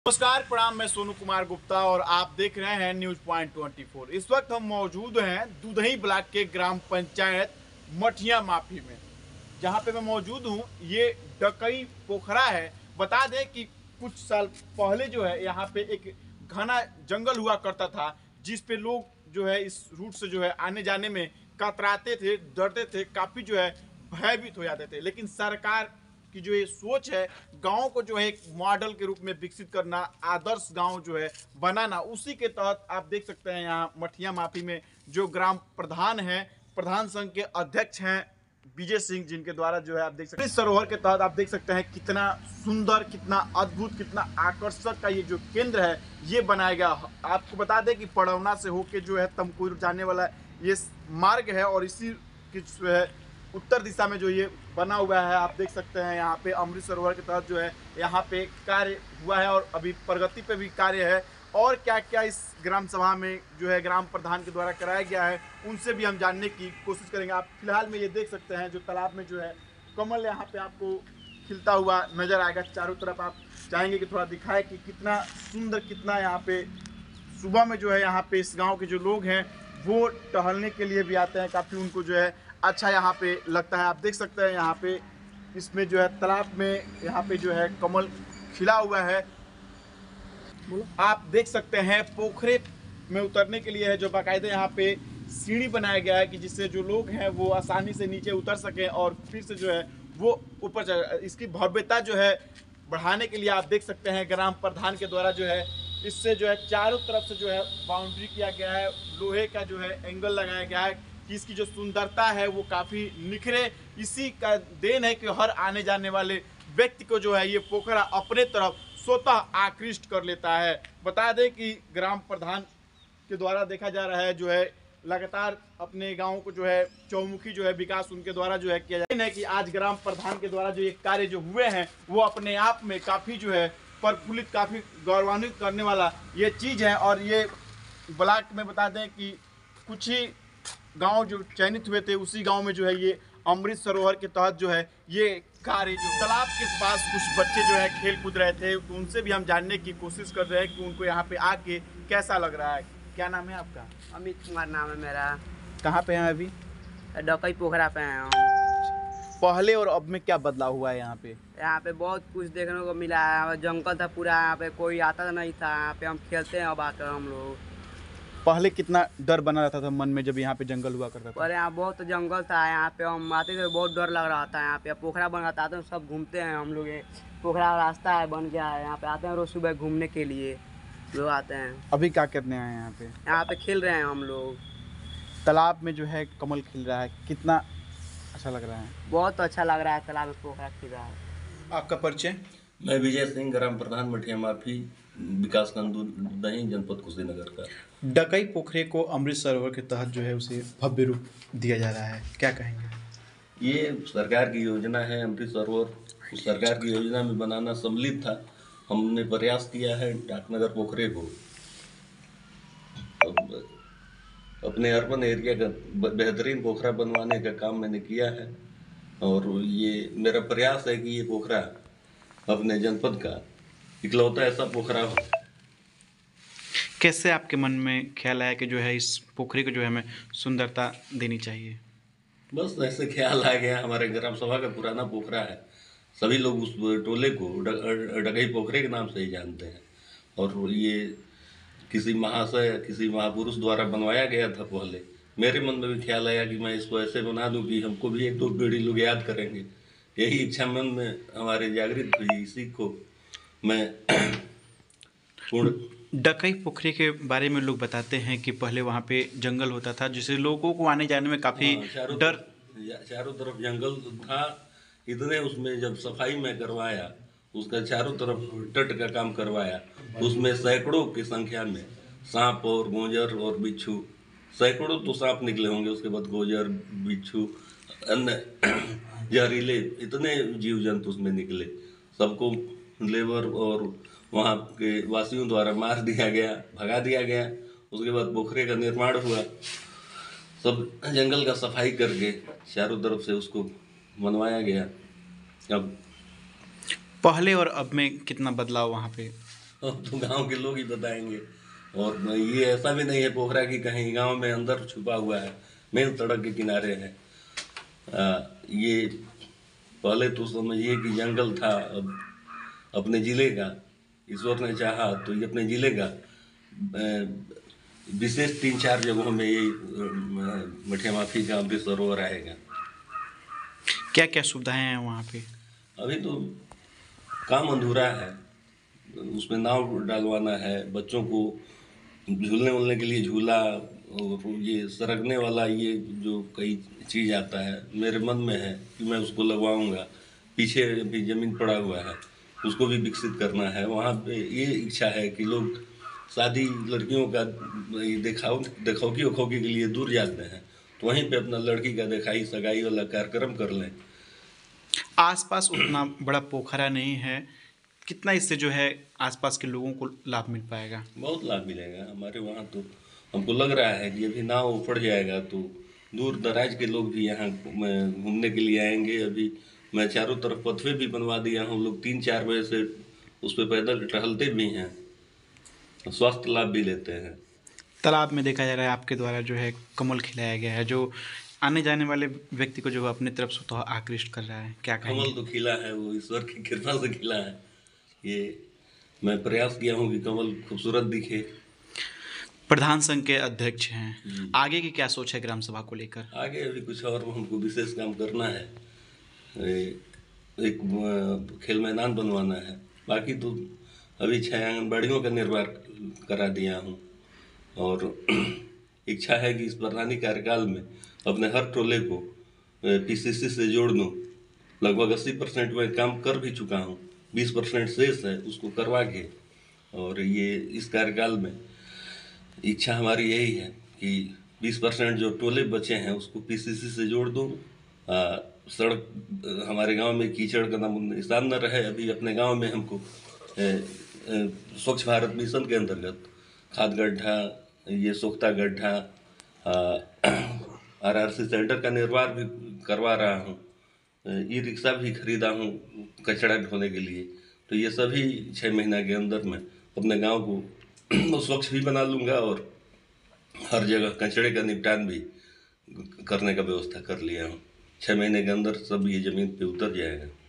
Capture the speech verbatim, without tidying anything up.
नमस्कार, प्रणाम। मैं सोनू कुमार गुप्ता और आप देख रहे हैं न्यूज पॉइंट चौबीस। इस वक्त हम मौजूद हैं दुधही ब्लॉक के ग्राम पंचायत मठिया माफी में, जहां पे मैं मौजूद हूं। ये डकई पोखरा है। बता दें कि कुछ साल पहले जो है यहाँ पे एक घना जंगल हुआ करता था, जिस पे लोग जो है इस रूट से जो है आने जाने में कतराते थे, डरते थे, काफी जो है भयभीत हो जाते थे। लेकिन सरकार की जो ये सोच है, गांव को जो है एक मॉडल के रूप में विकसित करना, आदर्श गांव जो है बनाना, उसी के तहत आप देख सकते हैं यहाँ मठिया माफी में जो ग्राम प्रधान है, प्रधान संघ के अध्यक्ष हैं विजय सिंह, जिनके द्वारा जो है आप देख सकते हैं इस सरोवर के तहत आप देख सकते हैं कितना सुंदर, कितना अद्भुत, कितना आकर्षक का ये जो केंद्र है ये बनाया गया। आपको बता दें कि पड़ौना से होके जो है तमकुर जाने वाला ये मार्ग है और इसी की जो है उत्तर दिशा में जो ये बना हुआ है आप देख सकते हैं। यहाँ पे अमृत सरोवर के तहत जो है यहाँ पे कार्य हुआ है और अभी प्रगति पे भी कार्य है। और क्या क्या इस ग्राम सभा में जो है ग्राम प्रधान के द्वारा कराया गया है उनसे भी हम जानने की कोशिश करेंगे। आप फिलहाल में ये देख सकते हैं जो तालाब में जो है कमल यहाँ पे आपको खिलता हुआ नजर आएगा। चारों तरफ आप चाहेंगे कि थोड़ा दिखाए कि कितना सुंदर, कितना यहाँ पे सुबह में जो है यहाँ पे इस गाँव के जो लोग हैं वो टहलने के लिए भी आते हैं। काफ़ी उनको जो है अच्छा यहाँ पे लगता है। आप देख सकते हैं यहाँ पे इसमें जो है तालाब में यहाँ पे जो है कमल खिला हुआ है। आप देख सकते हैं पोखरे में उतरने के लिए है जो बाकायदे यहाँ पे सीढ़ी बनाया गया है कि जिससे जो लोग हैं वो आसानी से नीचे उतर सकें और फिर से जो है वो ऊपर चढ़। इसकी भव्यता जो है बढ़ाने के लिए आप देख सकते हैं ग्राम प्रधान के द्वारा जो है इससे जो है चारों तरफ से जो है बाउंड्री किया गया है, लोहे का जो है एंगल लगाया गया है कि इसकी जो सुंदरता है वो काफ़ी निखरे। इसी का देन है कि हर आने जाने वाले व्यक्ति को जो है ये पोखरा अपने तरफ स्वतः आकृष्ट कर लेता है। बता दें कि ग्राम प्रधान के द्वारा देखा जा रहा है जो है लगातार अपने गांव को जो है चौमुखी जो है विकास उनके द्वारा जो है किया जा रहा है कि आज ग्राम प्रधान के द्वारा जो ये कार्य जो हुए हैं वो अपने आप में काफ़ी जो है प्रफुल्लित, काफ़ी गौरवान्वित करने वाला ये चीज़ है। और ये ब्लॉक में बता दें कि कुछ ही गांव जो चयनित हुए थे उसी गांव में जो है ये अमृत सरोवर के तहत जो है ये कार्य जो तालाब के पास कुछ बच्चे जो है खेल कूद रहे थे, तो उनसे भी हम जानने की कोशिश कर रहे हैं कि उनको यहाँ पे आके कैसा लग रहा है। क्या नाम है आपका? अमित कुमार नाम है मेरा। कहाँ पे हैं अभी? डकई पोखरा पे हैं हम। पहले और अब में क्या बदलाव हुआ है यहाँ पे? यहाँ पे बहुत कुछ देखने को मिला है। जंगल था पूरा, यहाँ पे कोई आता नहीं था। यहाँ पे हम खेलते हैं अब आकर हम लोग। पहले कितना डर बना रहता था मन में जब यहाँ पे जंगल हुआ करता था? और यहाँ बहुत जंगल था, यहाँ पे हम आते थे बहुत डर लग रहा था। यहाँ पे पोखरा बन रहा था तो सब घूमते हैं हम लोग। ये पोखरा रास्ता है बन गया है, यहाँ पे आते हैं रोज सुबह घूमने के लिए लोग आते हैं। अभी क्या करने आए हैं यहाँ पे? यहाँ पे खेल रहे हैं हम लोग। तालाब में जो है कमल खिल रहा है, कितना अच्छा लग रहा है? बहुत अच्छा लग रहा है, तालाब में पोखरा खिल रहा है। आपका परिचय? मैं विजय सिंह, ग्राम प्रधान मठिया माफी, विकासखंड दुधही, जनपद कुशीनगर का। डकई पोखरे को अमृत सरोवर के तहत जो है उसे भव्य रूप दिया जा रहा है, क्या कहेंगे? ये सरकार की योजना है अमृत सरोवर। उस सरकार की योजना में बनाना सम्मिलित था। हमने प्रयास किया है डाकनगर पोखरे को अपने अर्बन एरिया का बेहतरीन पोखरा बनवाने का काम मैंने किया है। और ये मेरा प्रयास है कि ये पोखरा अपने जनपद का इकलौता ऐसा पोखरा हो। कैसे आपके मन में ख्याल आया कि जो है इस पोखरे को जो है हमें सुंदरता देनी चाहिए? बस ऐसे ख्याल आ गया। हमारे ग्राम सभा का पुराना पोखरा है, सभी लोग उस टोले को डकई पोखरे के नाम से ही जानते हैं। और ये किसी महाशय, किसी महापुरुष द्वारा बनवाया गया था पहले। मेरे मन में भी ख्याल आया कि मैं इसको ऐसे बना दूं कि हमको भी एक दो पीढ़ी लोग याद करेंगे। यही इच्छा मन में हमारे जागृत हुई, इसी को मैं पूर्ण। डकई पोखरे के बारे में लोग बताते हैं कि पहले वहाँ पे जंगल होता था जिससे लोगों को आने जाने में काफ़ी डर, चारों तरफ जंगल था। इतने उसमें जब सफाई में करवाया, उसका चारों तरफ तट का काम करवाया, उसमें सैकड़ों की संख्या में सांप और गोजर और बिच्छू, सैकड़ों तो सांप निकले होंगे, उसके बाद गोजर, बिच्छू, अन्य जहरीले इतने जीव जंतु उसमें निकले। सबको लेबर और वहाँ के वासियों द्वारा मार दिया गया, भगा दिया गया। उसके बाद पोखरे का निर्माण हुआ, सब जंगल का सफाई करके चारों तरफ से उसको बनवाया गया। अब पहले और अब में कितना बदलाव वहाँ पे? अब तो गांव के लोग ही बताएंगे। और ये ऐसा भी नहीं है पोखरा की कहीं गांव में अंदर छुपा हुआ है, मेन सड़क के किनारे है। आ, ये पहले तो समझिए कि जंगल था, अब अपने ज़िले का ईश्वर ने चाहा तो ये अपने ज़िले का विशेष तीन चार जगहों में ये मठिया माफी का अमृत सरोवर आएगा। क्या क्या सुविधाएं हैं वहाँ पे? अभी तो काम अधूरा है, उसमें नाव डालवाना है, बच्चों को झूलने वूलने के लिए झूला, और ये सरकने वाला ये जो कई चीज़ आता है, मेरे मन में है कि मैं उसको लगवाऊंगा। पीछे भी ज़मीन पड़ा हुआ है, उसको भी विकसित करना है। वहाँ पे ये इच्छा है कि लोग शादी लड़कियों का दिखाओ दिखौकी उखौकी के लिए दूर जाते हैं, तो वहीं पे अपना लड़की का दिखाई सगाई वाला कार्यक्रम कर लें। आसपास उतना बड़ा पोखरा नहीं है, कितना इससे जो है आसपास के लोगों को लाभ मिल पाएगा? बहुत लाभ मिलेगा हमारे वहाँ तो। हमको लग रहा है कि अभी नाव उफड़ जाएगा तो दूर दराज के लोग भी यहाँ घूमने के लिए आएंगे। अभी मैं चारों तरफ पथवे भी बनवा दिया हूँ, लोग तीन चार बजे से उस पर पैदल टहलते भी हैं, स्वास्थ्य लाभ भी लेते हैं। तालाब में देखा जा रहा है आपके द्वारा जो है कमल खिलाया गया है, जो आने जाने वाले व्यक्ति को जो अपनी तरफ से तो आकृष्ट कर रहा है, क्या कहेंगे? कमल तो खिला है, वो ईश्वर की कृपा से खिला है। ये मैं प्रयास किया हूँ कि कमल खूबसूरत दिखे। प्रधान संघ के अध्यक्ष हैं, आगे की क्या सोच है ग्राम सभा को लेकर? आगे अभी कुछ और हमको विशेष काम करना है, एक खेल मैदान बनवाना है। बाकी तो अभी छह आंगनबाड़ियों का निर्माण करा दिया हूँ, और इच्छा है कि इस प्रधानी कार्यकाल में अपने हर टोले को पीसीसी से जोड़ दूँ। लगभग अस्सी परसेंट में काम कर भी चुका हूँ, बीस परसेंट शेष है उसको करवा के। और ये इस कार्यकाल में इच्छा हमारी यही है कि बीस परसेंट जो टोले बचे हैं उसको पीसीसी से जोड़ दूँ। सड़क हमारे गांव में कीचड़ का निशान न रहे। अभी अपने गांव में हमको ए, ए, स्वच्छ भारत मिशन के अंतर्गत खाद गड्ढा, ये सोख्ता गड्ढा, आर आर सी सेंटर का निर्माण भी करवा रहा हूँ। ई रिक्शा भी खरीदा हूँ कचरा ढोने के लिए। तो ये सभी छः महीना के अंदर में अपने गांव को स्वच्छ भी बना लूँगा, और हर जगह कचरे का निपटान भी करने का व्यवस्था कर लिया हूँ। छः महीने के अंदर सब ये ज़मीन पे उतर जाएगा।